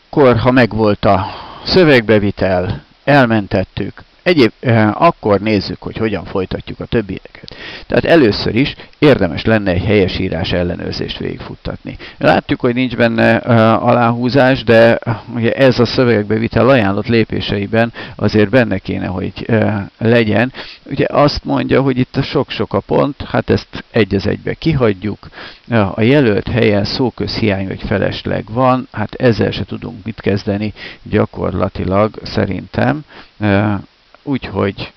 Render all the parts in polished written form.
akkor, ha megvolt a szövegbevitel, elmentettük, akkor nézzük, hogy hogyan folytatjuk a többieket. Tehát először is érdemes lenne egy helyesírás ellenőrzést végigfuttatni. Látjuk, hogy nincs benne aláhúzás, de ugye ez a szövegbevitel ajánlott lépéseiben azért benne kéne, hogy legyen. Ugye azt mondja, hogy itt a sok-sok a pont, hát ezt egy az egybe kihagyjuk. A jelölt helyen szóközhiány vagy felesleg van, hát ezzel se tudunk mit kezdeni gyakorlatilag szerintem. Úgyhogy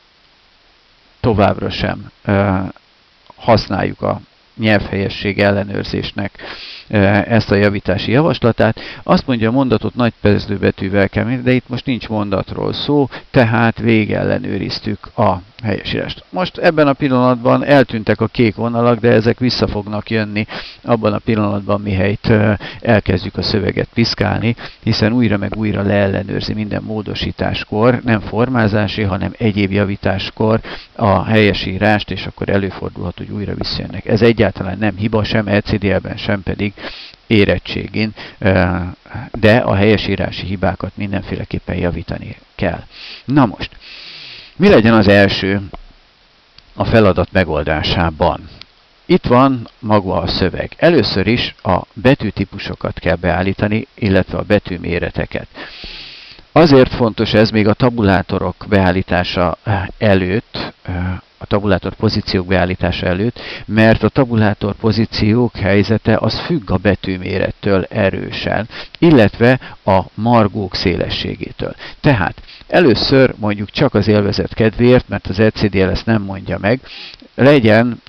továbbra sem használjuk a nyelvhelyesség ellenőrzésnek ezt a javítási javaslatát. Azt mondja, a mondatot nagy betűvel kell mérni, de itt most nincs mondatról szó, tehát végellenőriztük a helyesírást. Most ebben a pillanatban eltűntek a kék vonalak, de ezek vissza fognak jönni abban a pillanatban, mihelyt elkezdjük a szöveget piszkálni, hiszen újra meg újra leellenőrzi minden módosításkor, nem formázási, hanem egyéb javításkor a helyesírást, és akkor előfordulhat, hogy újra visszajönnek. Ez egyáltalán nem hiba, sem LCDL-ben, sem pedig érettségén, de a helyesírási hibákat mindenféleképpen javítani kell. Na most, mi legyen az első a feladat megoldásában? Itt van maga a szöveg. Először is a betűtípusokat kell beállítani, illetve a betűméreteket. Azért fontos ez még a tabulátorok beállítása előtt, a tabulátor pozíciók beállítása előtt, mert a tabulátor pozíciók helyzete az függ a betűmérettől erősen, illetve a margók szélességétől. Tehát először mondjuk csak az élvezet kedvéért, mert az LCDL ezt nem mondja meg, legyen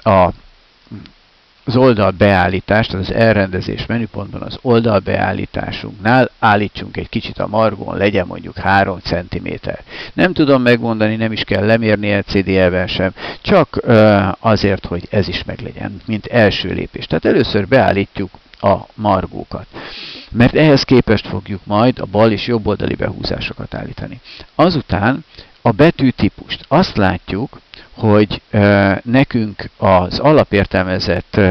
az oldalbeállítás, tehát az elrendezés menüpontban az oldalbeállításunknál állítsunk egy kicsit a margón, legyen mondjuk 3 cm. Nem tudom megmondani, nem is kell lemérni LCDL-ben sem, csak azért, hogy ez is meglegyen, mint első lépés. Tehát először beállítjuk a margókat, mert ehhez képest fogjuk majd a bal és jobb oldali behúzásokat állítani. Azután a betűtípust. Azt látjuk, hogy nekünk az alapértelmezett,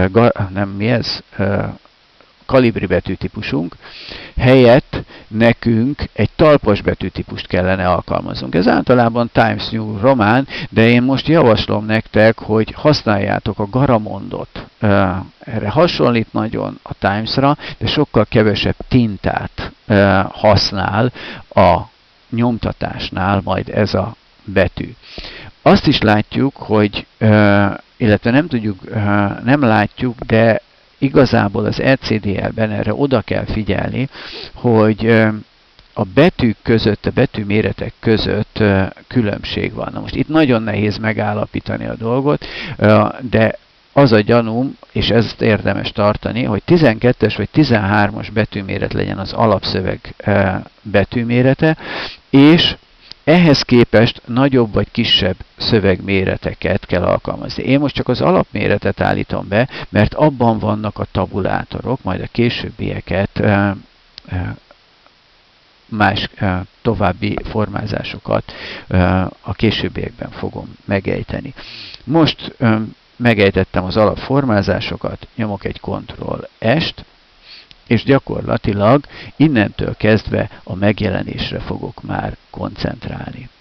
kalibri betűtípusunk helyett nekünk egy talpas betűtípust kellene alkalmaznunk. Ez általában Times New Roman, de én most javaslom nektek, hogy használjátok a Garamondot. Erre hasonlít nagyon a Times-ra, de sokkal kevesebb tintát használ a nyomtatásnál majd ez a betű. Azt is látjuk, hogy, illetve nem látjuk, de igazából az LCDL-ben erre oda kell figyelni, hogy a betűk között, a betűméretek között különbség van. Na most itt nagyon nehéz megállapítani a dolgot, de az a gyanúm, és ezt érdemes tartani, hogy 12-es vagy 13-as betűméret legyen az alapszöveg betűmérete, és ehhez képest nagyobb vagy kisebb szövegméreteket kell alkalmazni. Én most csak az alapméretet állítom be, mert abban vannak a tabulátorok, majd a későbbieket, más további formázásokat a későbbiekben fogom megejteni. Most megejtettem az alapformázásokat, nyomok egy Ctrl-S-t, és gyakorlatilag innentől kezdve a megjelenésre fogok már koncentrálni.